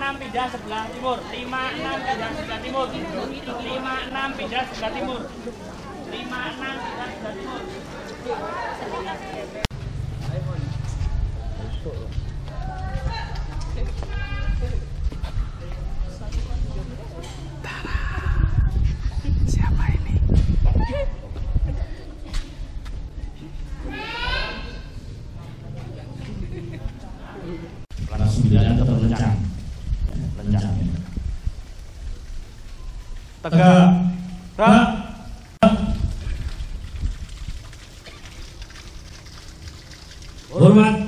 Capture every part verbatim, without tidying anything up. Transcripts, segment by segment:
enam pindah sebelah timur. lima enam pindah sebelah timur. lima enam pindah sebelah timur. lima enam pindah sebelah timur. Siapa ini? Kelas sembilan atau lencang, lencang. Tegak, rak, hormat,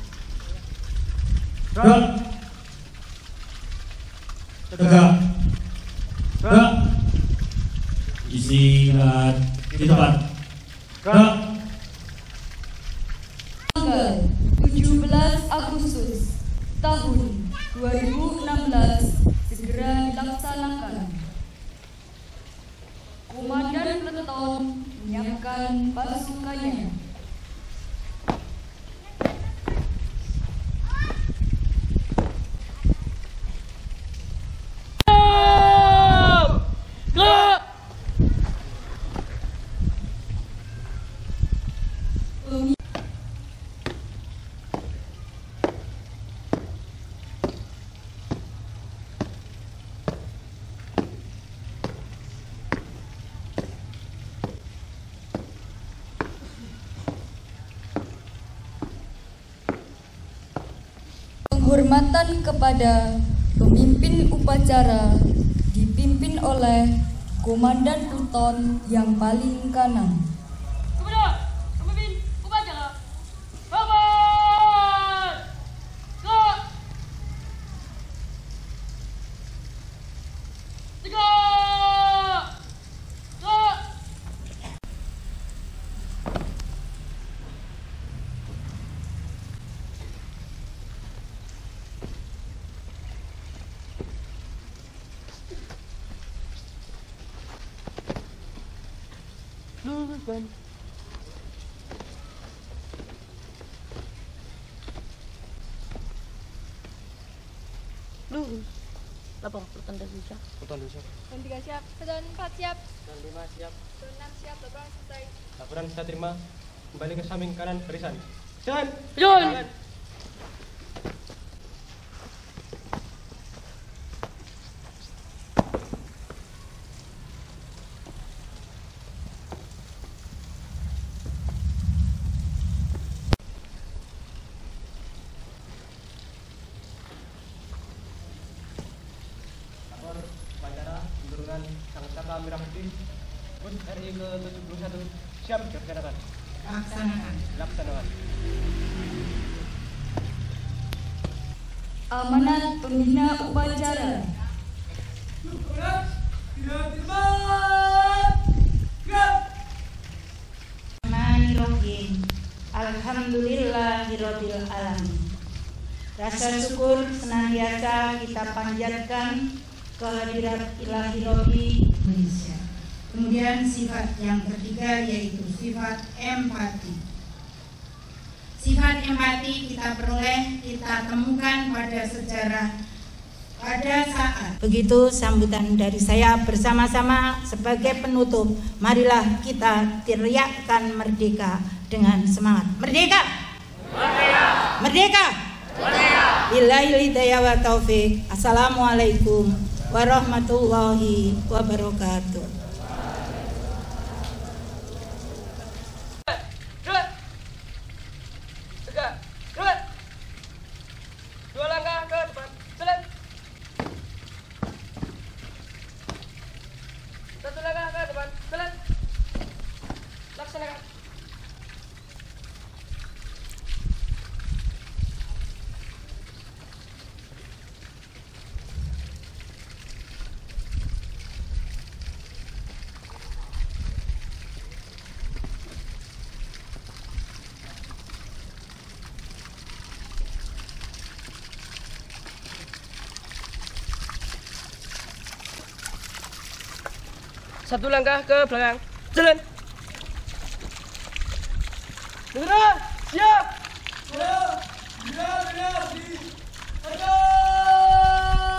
rak, tegak, rak, istirahat di tempat, rak. Tanggal tujuh belas Agustus tahun dua ribu enam belas segera dilaksanakan. Komandan Peleton menyiapkan pasukannya. Penghormatan kepada pemimpin upacara dipimpin oleh Komandan Peleton yang paling kanan. Kepada pemimpin upacara, Bapak ke tiga ke lurus ban. Lurus. Lapang pertanda susah. Pertanda siap. Peton tiga siap, peton empat siap, Peton lima siap. peton enam siap, laporan selesai. Laporan saya terima. Kembali ke samping kanan barisan. Jalan. Jalan. Lapor upacara penurunan Sangsaka Merah Putih H U T R I ke tujuh puluh satu siap dilaksanakan. Laksanakan. Laksanakan. Amanat pembina upacara. Bismillahirrahmanirrahim. Alhamdulillahirabbil alamin. Rasa syukur senantiasa kita panjatkan kehadirat Ilahi Robbi Indonesia. Kemudian sifat yang ketiga yaitu sifat empati. Sifat empati kita peroleh, kita temukan pada sejarah pada saat. Begitu sambutan dari saya bersama-sama sebagai penutup. Marilah kita teriakkan merdeka dengan semangat. Merdeka! Merdeka! Merdeka! Merdeka! Billahil hidayah wa taufik. Assalamualaikum warahmatullahi wabarakatuh. Dua langkah ke depan, jalan. Satu langkah ke depan, jalan. Laksanakan. Satu langkah ke belakang, jalan. Bergerak, siap. Siap, siap, siap.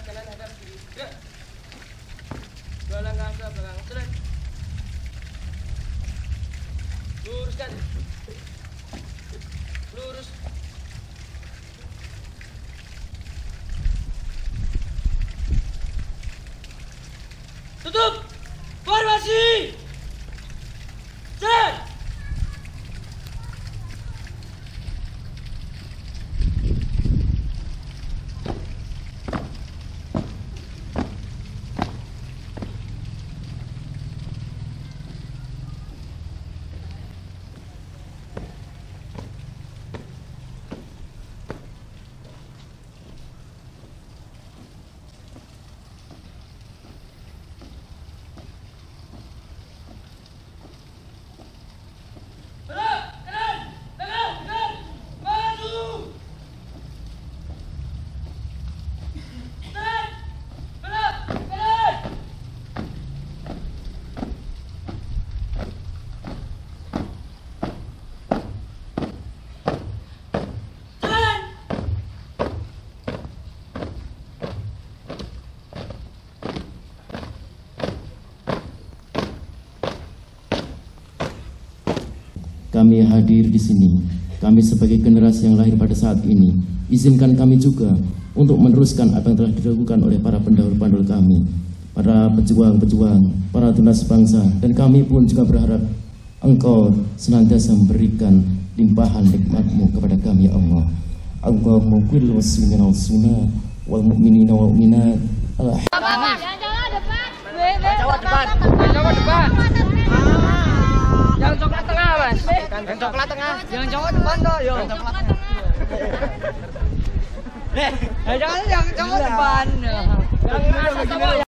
kanan hadap kiri. Gerak. Dua langkah ke belakang. Straight. Luruskan. Lurus. Tutup. Formasi. Set. Kami hadir di sini, kami sebagai generasi yang lahir pada saat ini, izinkan kami juga untuk meneruskan apa yang telah dilakukan oleh para pendahulu-pendahulu kami, para pejuang-pejuang, para tunas bangsa, dan kami pun juga berharap Engkau senantiasa memberikan limpahan nikmat-Mu kepada kami, ya Allah. Allahumma kulli wasmina wasuna wal mu'minina wal mu'minat. Jangan-jangan depan. Jawab depan. Jawab depan. Yang coklat tengah, Mas. Yang coklat tengah. Yang cowok depan toh, yo. Yang coklat tengah. Eh, jangan yang cowok depan. Yang